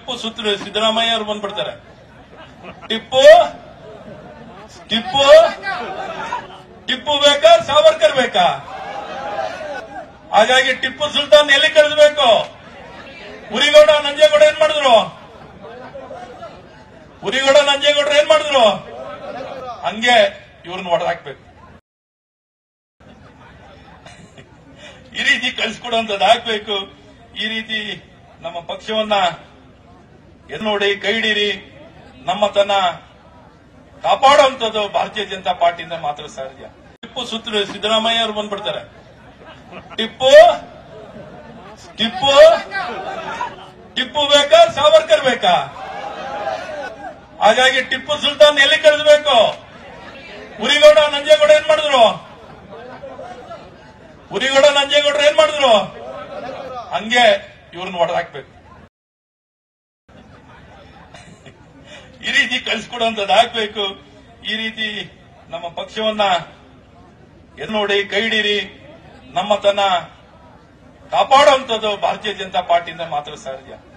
ಟಿಪ್ಪು ಸುತ್ತಲೂ ಸಿದ್ದರಾಮಯ್ಯ ಅವರು ಬಂದ್ಬಿಡ್ತಾರೆ. ಟಿಪ್ಪು ಟಿಪ್ಪು ಟಿಪ್ಪು ಬೇಕಾ ಸಾವರ್ಕರ್ ಬೇಕಾ? ಹಾಗಾಗಿ ಟಿಪ್ಪು ಸುಲ್ತಾನ್ ಎಲ್ಲಿ ಕಳಿಸಬೇಕು? ಉರಿಗೌಡ ನಂಜೇಗೌಡ ಏನ್ ಮಾಡಿದ್ರು? ಉರಿಗೌಡ ನಂಜೇಗೌಡರು ಏನ್ ಮಾಡಿದ್ರು? ಹಂಗೆ ಇವ್ರನ್ನ ಹೊಡೆದಾಕ್ಬೇಕು. ಈ ರೀತಿ ಕಳಿಸ್ಕೊಡುವಂತದ್ದು ಆಗ್ಬೇಕು. ಈ ರೀತಿ ನಮ್ಮ ಪಕ್ಷವನ್ನ ನೋಡಿ ಕೈ ಹಿಡೀರಿ, ನಮ್ಮತನ ಕಾಪಾಡುವಂಥದ್ದು ಭಾರತೀಯ ಜನತಾ ಪಾರ್ಟಿಯಿಂದ ಮಾತ್ರ ಸಾಧ್ಯ. ಟಿಪ್ಪು ಸುತ್ತಲೂ ಸಿದ್ದರಾಮಯ್ಯ ಅವರು ಬಂದ್ಬಿಡ್ತಾರೆ. ಟಿಪ್ಪು ಟಿಪ್ಪು ಟಿಪ್ಪು ಬೇಕಾ ಸಾವರ್ಕರ್ ಬೇಕಾ? ಹಾಗಾಗಿ ಟಿಪ್ಪು ಸುಲ್ತಾನ್ ಎಲ್ಲಿ ಕಳಿಸಬೇಕು? ಉರಿಗೌಡ ನಂಜೇಗೌಡ ಏನ್ ಮಾಡಿದ್ರು? ಉರಿಗೌಡ ನಂಜೇಗೌಡರು ಏನ್ ಮಾಡಿದ್ರು? ಹಂಗೆ ಇವ್ರನ್ನ ಹೊಡೆದಾಕ್ಬೇಕು. ಈ ರೀತಿ ಕಳಿಸ್ಕೊಡುವಂತದ್ದು ಆಗ್ಬೇಕು. ಈ ರೀತಿ ನಮ್ಮ ಪಕ್ಷವನ್ನ ನೋಡಿ ಕೈ ಹಿಡೀರಿ, ನಮ್ಮತನ ಕಾಪಾಡುವಂಥದ್ದು ಭಾರತೀಯ ಜನತಾ ಪಾರ್ಟಿಯಿಂದ ಮಾತ್ರ ಸಾಧ್ಯ.